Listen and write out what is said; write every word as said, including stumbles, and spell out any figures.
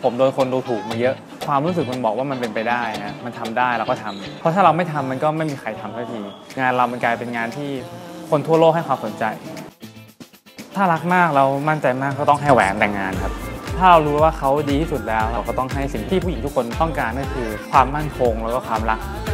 ผมโดนคนดูถูกมาเยอะความรู้สึกมันบอกว่ามันเป็นไปได้นะมันทำได้เราก็ทำเพราะถ้าเราไม่ทำมันก็ไม่มีใครทำสักทีงานเรามันกลายเป็นงานที่คนทั่วโลกให้ความสนใจถ้ารักมากเรามั่นใจมากก็ต้องให้แหวนแต่งงานครับถ้าเรารู้ว่าเขาดีที่สุดแล้วเราก็ต้องให้สิ่งที่ผู้หญิงทุกคนต้องการก็คือความมั่นคงแล้วก็ความรัก